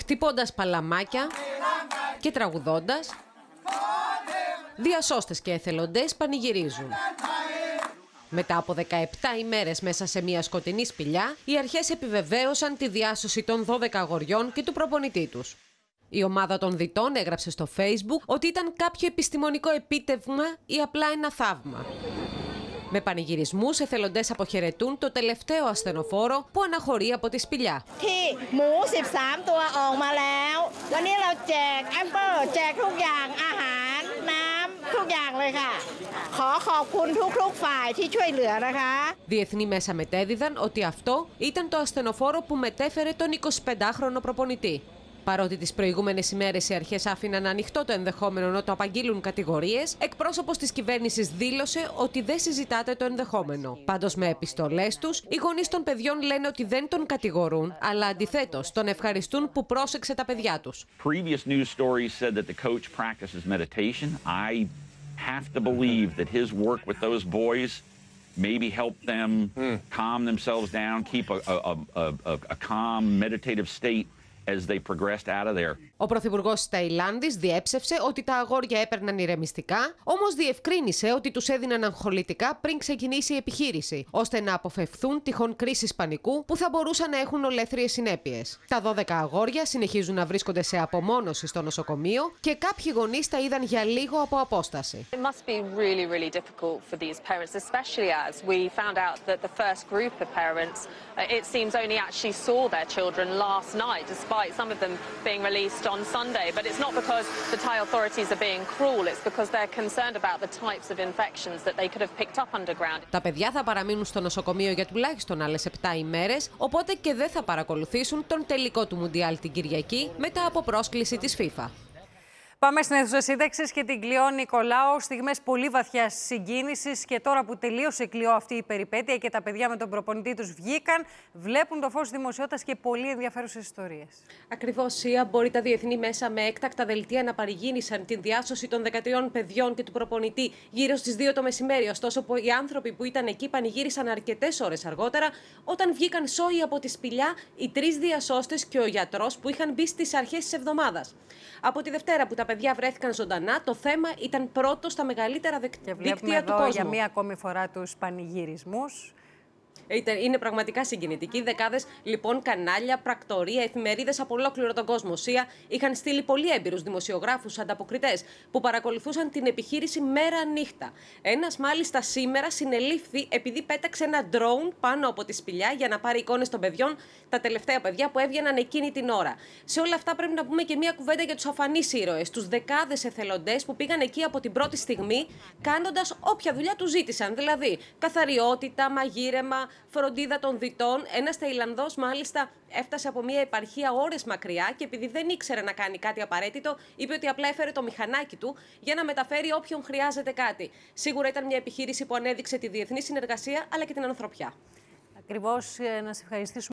χτυπώντας παλαμάκια και τραγουδώντας, διασώστες και εθελοντές πανηγυρίζουν. Μετά από 17 ημέρες μέσα σε μια σκοτεινή σπηλιά, οι αρχές επιβεβαίωσαν τη διάσωση των 12 αγοριών και του προπονητή τους. Η ομάδα των δυτών έγραψε στο Facebook ότι ήταν κάποιο επιστημονικό επίτευγμα ή απλά ένα θαύμα. Με πανηγυρισμούς, εθελοντές αποχαιρετούν το τελευταίο ασθενοφόρο που αναχωρεί από τη σπηλιά. Διεθνή μέσα μετέδιδαν ότι αυτό ήταν το ασθενοφόρο που μετέφερε τον 25χρονο προπονητή. Παρότι τις προηγούμενες ημέρες οι αρχές άφηναν ανοιχτό το ενδεχόμενο να το απαγγείλουν κατηγορίες, εκπρόσωπος της κυβέρνησης δήλωσε ότι δεν συζητάται το ενδεχόμενο. Πάντως, με επιστολές τους, οι γονείς των παιδιών λένε ότι δεν τον κατηγορούν, αλλά αντιθέτως τον ευχαριστούν που πρόσεξε τα παιδιά τους. Previous news stories said that the coach practices meditation. I have to believe that his work with those boys maybe help them calm themselves down, keep a calm, meditative state as they progressed out of there. Ο πρωθυπουργός της Ταϊλάνδης διέψευσε ότι τα αγόρια έπαιρναν ηρεμιστικά, όμως διευκρίνησε ότι τους έδιναν αγχολητικά πριν ξεκινήσει η επιχείρηση, ώστε να αποφευθούν τυχόν κρίσεις πανικού που θα μπορούσαν να έχουν ολέθριες συνέπειες. Τα 12 αγόρια συνεχίζουν να βρίσκονται σε απομόνωση στο νοσοκομείο και κάποιοι γονείς τα είδαν για λίγο από απόσταση. It must be really, really difficult for these parents, especially as we found out that the first group of parents, it seems, only actually saw their children last night, despite some of them being released on Sunday. But it's not because the Thai authorities are being cruel, it's because they're concerned about the types of infections that they could have picked up underground. Τα παιδιά θα παραμείνουν στο νοσοκομείο για τουλάχιστον άλλες 7 ημέρες, οπότε και δεν θα παρακολουθήσουν τον τελικό του Μουντιάλ την Κυριακή μετά από πρόσκληση της FIFA. Πάμε στην αίθουσα σύνταξης και την Κλειό Νικολάου. Στιγμές πολύ βαθιάς συγκίνησης και τώρα που τελείωσε Κλειό αυτή η περιπέτεια και τα παιδιά με τον προπονητή τους βγήκαν, βλέπουν το φως δημοσιότητας και πολύ ενδιαφέρουσες ιστορίες. Ακριβώς, Σία, μπορεί τα διεθνή μέσα με έκτακτα δελτία να παρηγίνησαν την διάσωση των 13 παιδιών και του προπονητή γύρω στις 2 το μεσημέρι. Ωστόσο, οι άνθρωποι που ήταν εκεί πανηγύρισαν αρκετές ώρες αργότερα, όταν βγήκαν σόι από τη σπηλιά οι 3 διασώστες και ο γιατρός που είχαν μπει στις αρχές της εβδομάδας. Από τη Δευτέρα που τα παιδιά βρέθηκαν ζωντανά, το θέμα ήταν πρώτο στα μεγαλύτερα δίκτυα του κόσμου. Και βλέπουμε εδώ για μία ακόμη φορά τους πανηγυρισμούς. Είναι πραγματικά συγκινητική. Δεκάδες λοιπόν κανάλια, πρακτορία, εφημερίδες από ολόκληρο τον κόσμο. Σία είχαν στείλει πολύ έμπειρους δημοσιογράφους, ανταποκριτές που παρακολουθούσαν την επιχείρηση μέρα-νύχτα. Ένας μάλιστα σήμερα συνελήφθη επειδή πέταξε ένα drone πάνω από τη σπηλιά για να πάρει εικόνες των παιδιών, τα τελευταία παιδιά που έβγαιναν εκείνη την ώρα. Σε όλα αυτά πρέπει να πούμε και μία κουβέντα για τους αφανείς ήρωες, τους δεκάδες εθελοντές που πήγαν εκεί από την πρώτη στιγμή, κάνοντας όποια δουλειά τους ζήτησαν. Δηλαδή καθαριότητα, μαγείρεμα, φροντίδα των δυτών. Ένας Ταϊλανδός μάλιστα έφτασε από μια επαρχία ώρες μακριά και επειδή δεν ήξερε να κάνει κάτι απαραίτητο, είπε ότι απλά έφερε το μηχανάκι του για να μεταφέρει όποιον χρειάζεται κάτι. Σίγουρα ήταν μια επιχείρηση που ανέδειξε τη διεθνή συνεργασία αλλά και την ανθρωπιά. Ακριβώς, να σε ευχαριστήσουμε.